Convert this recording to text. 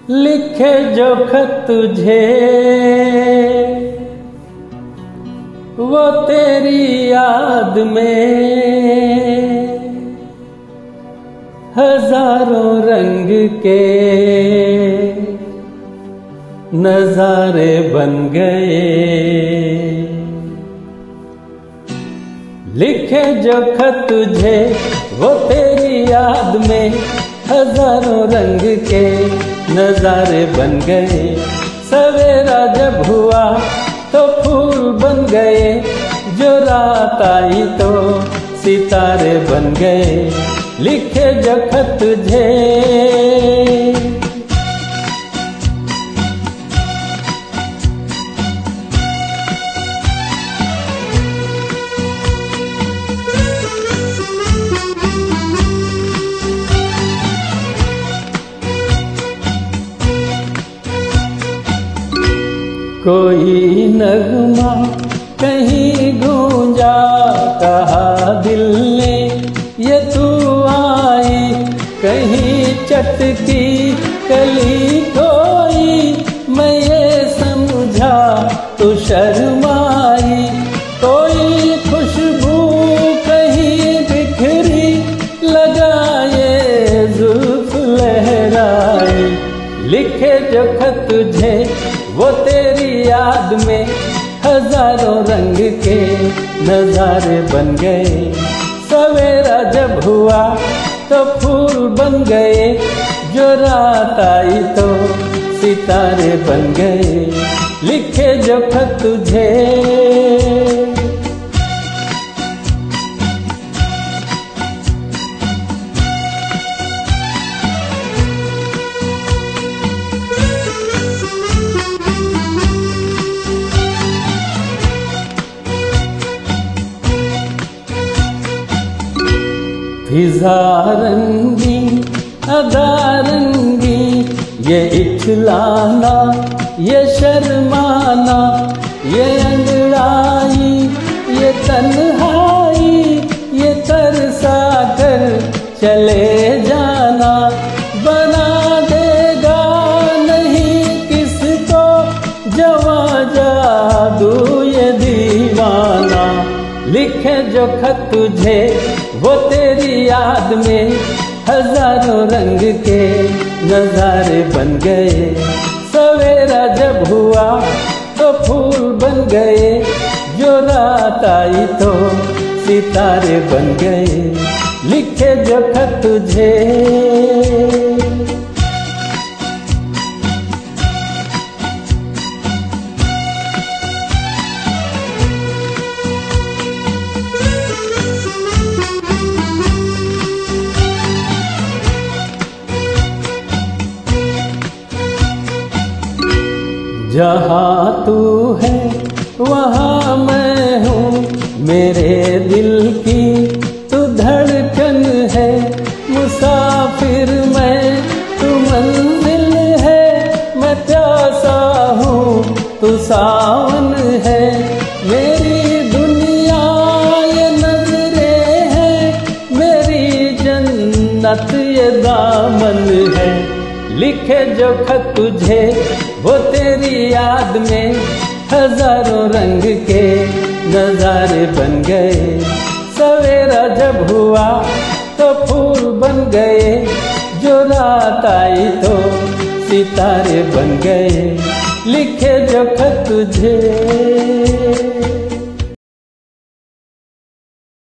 लिखे जो खत तुझे वो तेरी याद में हजारों रंग के नजारे बन गए। लिखे जो खत तुझे वो तेरी याद में हजारों रंग के नजारे बन गए। सवेरा जब हुआ तो फूल बन गए, जो रात आई तो सितारे बन गए। लिखे जो खत तुझे कोई नगमा कहीं गूंजा, कहा दिल ने ये तू आई। कहीं चटकी कली कोई, मैं ये समझा तू शर्माई। कोई खुशबू कहीं बिखरी, लगा ये जुल्फ लहराई। लिखे जो खत तुझे वो तेरी याद में हजारों रंग के नजारे बन गए। सवेरा जब हुआ तो फूल बन गए, जो रात आई तो सितारे बन गए। लिखे जो खत तुझे फिजा रंगी अदा रंगी, ये इठलाना ये शर्माना, ये अंगड़ाई ये तन्हाई, ये तरसा कर चले जाना। बना देगा नहीं किसको जवां जादू ये दीवाना। लिखे जो खत तुझे वो तेरी याद में हजारों रंग के नजारे बन गए। सवेरा जब हुआ तो फूल बन गए, जो रात आई तो सितारे बन गए। लिखे जो खत तुझे जहाँ तू है वहाँ मैं हूँ, मेरे दिल की तू धड़कन है। मुसाफिर मैं तू मंजिल है, मैं प्यासा हूँ तू सावन है। मेरी दुनिया ये नजरें है, मेरी जन्नत ये दामन है। लिखे जो खत तुझे वो तेरी याद में हजारों रंग के नजारे बन गए। सवेरा जब हुआ तो फूल बन गए, जो रात आई तो सितारे बन गए। लिखे जो खत तुझे